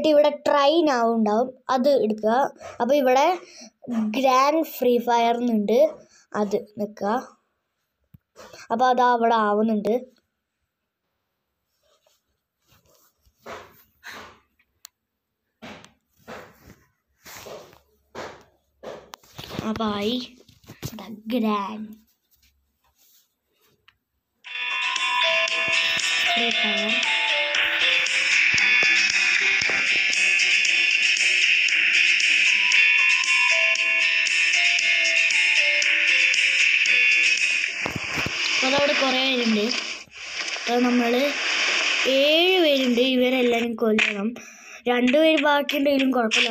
എന്നിട്ട് ഇവിടെ try now ഉണ്ടാവും, അത് എടുക്കുക. അപ്പോൾ ഇവിടെ ഗ്രാൻഡ് ഫ്രീ ഫയർ എന്നുണ്ട്, അത് നിൽക്കുക. അപ്പോൾ അത് അവിടെ ആവുന്നുണ്ട്. അപ്പോൾ ആയി ഗ്രാൻഡ് ഫ്രീ ഫയർ. അതവിടെ കുറേ പേരുണ്ട്. അപ്പോൾ നമ്മൾ 7 പേരുണ്ട്. ഇവരെല്ലാവരും കൊല്ലണം. 2 പേര് ബാക്കിയുണ്ടെങ്കിലും കുഴപ്പമില്ല.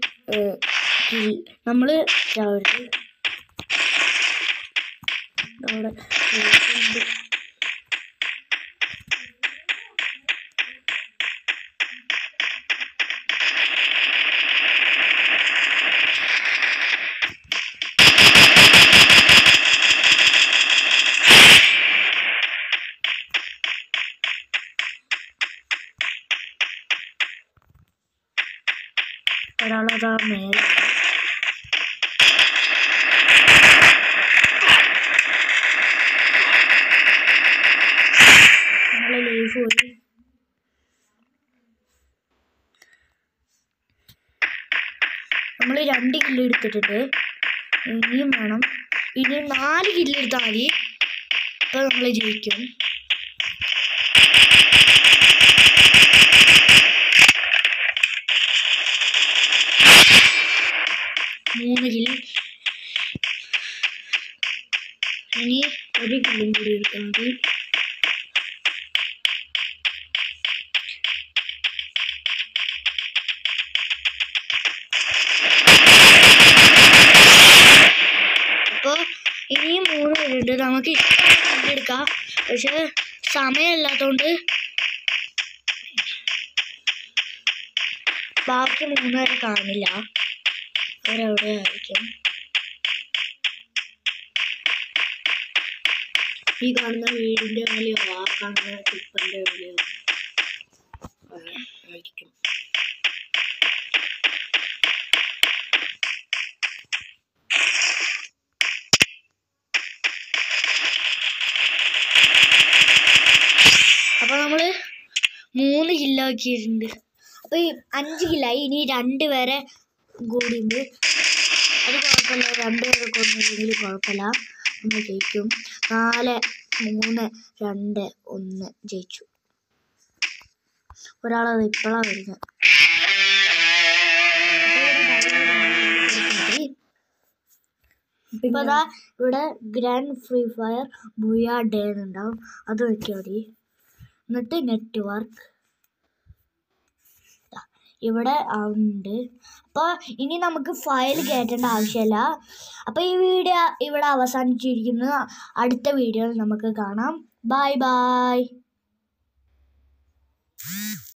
നമ്മൾ അവിടെ ഒരാളതാ മേലെ. നമ്മളെ ലൈഫ് പോയി. നമ്മൾ 2 കില്ല് എടുത്തിട്ടുണ്ട്. ഇനിയും വേണം. ഇനി 4 കില്ല് എടുത്താൽ മതി. അപ്പോൾ നമ്മൾ ജയിക്കും. മൂന്ന് കില്ല്. ഇനി 1 കില്ലും കൂടി എടുത്താൽ മതി. അപ്പോൾ ഇനിയും 3 പേരുണ്ട്. നമുക്ക് ഇഷ്ടം എടുക്കാം, പക്ഷെ സമയമില്ലാത്തതുകൊണ്ട് ബാക്കി 3 പേരെ കാണില്ല. അവരവിടെ ആയിരിക്കും. ഈ കാണുന്ന വീടിൻ്റെ വിലയോ ആ കാണുന്ന ടിപ്പറിൻ്റെ വിലയോ ആയിരിക്കും. അപ്പോൾ നമ്മൾ 3 കിലോ ആക്കിയിട്ടുണ്ട്. അപ്പോൾ ഈ 5 കില്ലായി. ഇനി 2 പേരെ കൂടിയുണ്ട്. അത് കുഴപ്പമില്ല, 2 പേരെ കൊണ്ടില്ലെങ്കിൽ കുഴപ്പമില്ല, നമ്മൾ ജയിക്കും. 4, 3, 2, 1 ജയിച്ചു. ഒരാളത് ഇപ്പോഴാണ് വരുന്നത്. ഇപ്പോൾ അതാ ഇവിടെ grand free fire booyah day എന്നുണ്ടാവും, അത് നോക്കിയാൽ മതി. എന്നിട്ട് നെറ്റ്വർക്ക് ഇവിടെ ഉണ്ട്. അപ്പോൾ ഇനി നമുക്ക് ഫയൽ കയറ്റേണ്ട ആവശ്യമില്ല. അപ്പോൾ ഈ വീഡിയോ ഇവിടെ അവസാനിച്ചിരിക്കുന്നു. അടുത്ത വീഡിയോയിൽ നമുക്ക് കാണാം. Bye by.